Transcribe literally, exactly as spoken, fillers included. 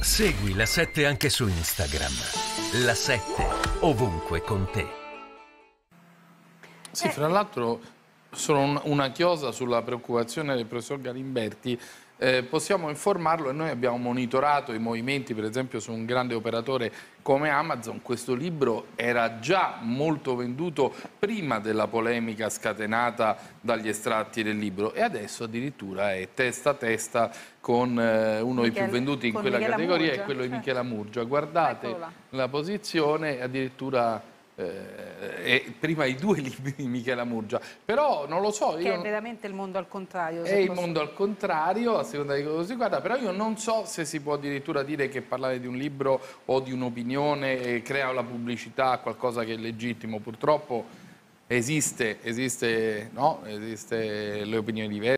Segui La sette anche su Instagram. La sette, ovunque con te. Sì, fra l'altro sono un- una chiosa sulla preoccupazione del professor Galimberti. Eh, possiamo informarlo e noi abbiamo monitorato i movimenti, per esempio su un grande operatore come Amazon. Questo libro era già molto venduto prima della polemica scatenata dagli estratti del libro e adesso addirittura è testa a testa con eh, uno dei più Michele- venduti in con quella Michela categoria, Murgia, è quello di certo. Michela Murgia. Guardate Eccolo là. la posizione, addirittura eh, e prima i due libri di Michela Murgia, però non lo so, Che io è veramente il mondo al contrario. è se il posso- mondo al contrario, a seconda di cosa si guarda, però io non so se si può addirittura dire che parlare di un libro o di un'opinione eh, crea la pubblicità a qualcosa che è legittimo. Purtroppo esiste, esiste, no? Esiste le opinioni diverse.